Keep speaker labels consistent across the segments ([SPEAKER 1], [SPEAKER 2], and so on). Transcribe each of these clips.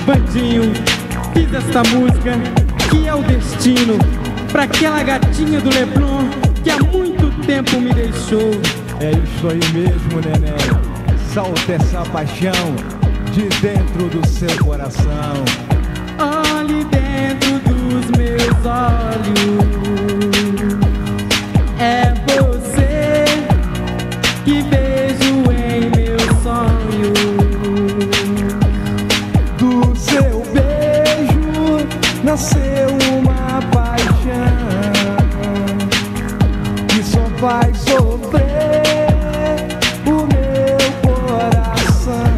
[SPEAKER 1] Bandinho, fiz esta música que é o destino pra aquela gatinha do Leblon que há muito tempo me deixou.
[SPEAKER 2] É isso aí mesmo, neném. Solta essa paixão de dentro do seu coração.
[SPEAKER 1] Olhe dentro dos meus olhos. É você que vejo em meu sonho.
[SPEAKER 2] Do seu beijo nasceu uma paixão que só faz sofrer o meu coração.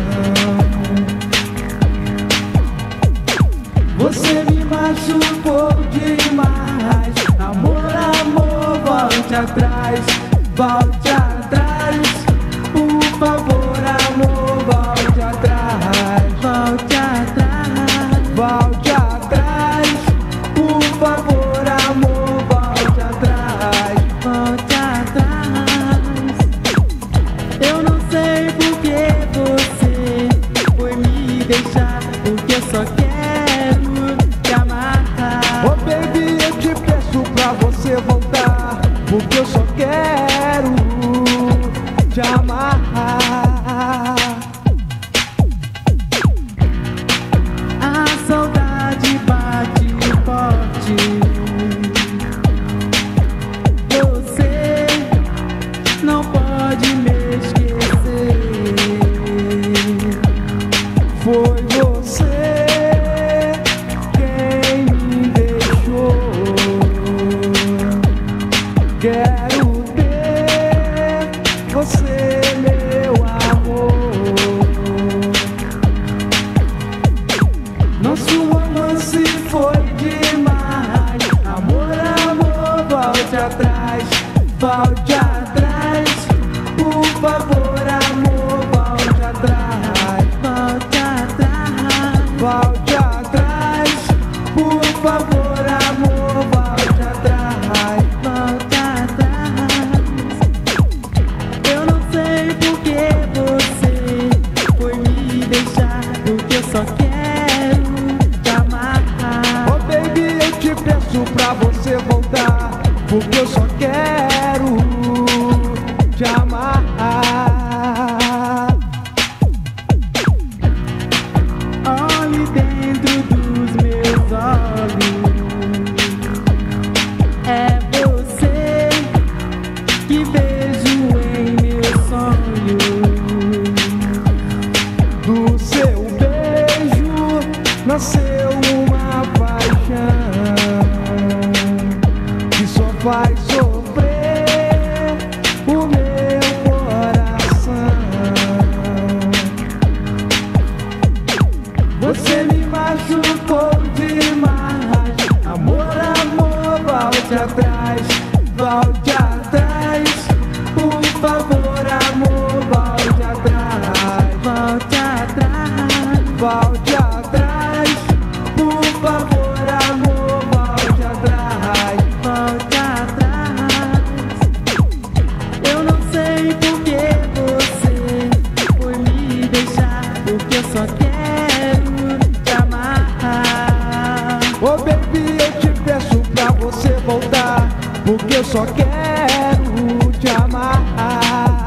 [SPEAKER 1] Você me machucou demais. Amor, amor, volte atrás. Volte atrás. Por favor, amor, volte atrás. Volte atrás. Volte atrás. Por favor, amor, volte atrás. Volte atrás. Eu não sei por que você foi me deixar, porque eu só quero te amarrar.
[SPEAKER 2] Oh baby, eu te peço pra você voltar, porque eu só quero te amarrar.
[SPEAKER 1] A saudade bate forte. Você não pode me esquecer.
[SPEAKER 2] Foi você quem me deixou. Quero ter você, meu amor.
[SPEAKER 1] Nosso romance foi demais. Amor, amor, volte atrás. Volte atrás. Por favor, amor, volte atrás. Volte atrás.
[SPEAKER 2] Volte atrás,
[SPEAKER 1] Por favor, amor, volte atrás. Volte atrás. Eu não sei por que você foi me deixar, porque eu só quero te amarrar.
[SPEAKER 2] oh baby, eu te peço pra você voltar, porque eu só quero te amarrar.
[SPEAKER 1] Olhe dentro dos meus olhos. É você que vejo em meu sonho.
[SPEAKER 2] Do seu beijo nasceu uma paixão que só faz sofrer o meu coração.
[SPEAKER 1] Você me machucou demais. Amor, amor, volte atrás. Volte atrás. Por favor, amor, volte atrás. Volte atrás.
[SPEAKER 2] Volte atrás,
[SPEAKER 1] Por favor, amor, volte atrás. Volte atrás. Eu não sei por que você foi me deixar, porque eu só quero te amarrar.
[SPEAKER 2] oh baby, eu te peço pra você voltar, porque eu só quero te amarrar.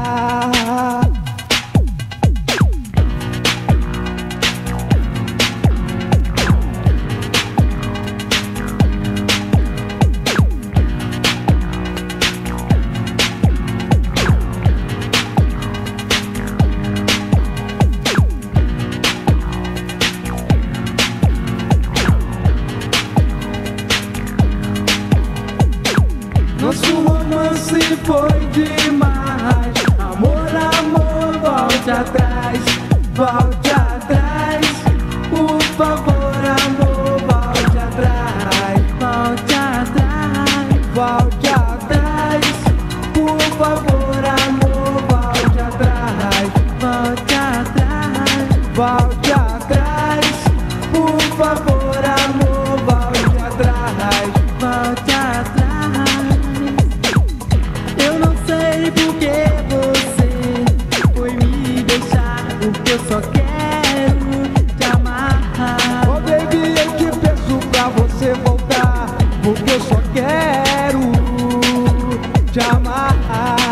[SPEAKER 1] Nosso romance foi demais. Amor, amor, volte atrás. Volte atrás. Por favor, amor, volte atrás. Volte atrás.
[SPEAKER 2] Volte atrás,
[SPEAKER 1] Por favor, amor, volte atrás. Volte atrás.
[SPEAKER 2] volte atrás,
[SPEAKER 1] Por favor, amor, volte atrás. Volte atrás. Eu não sei por que você foi me deixar, porque eu só quero te amarrar.
[SPEAKER 2] porque eu só quero te amar.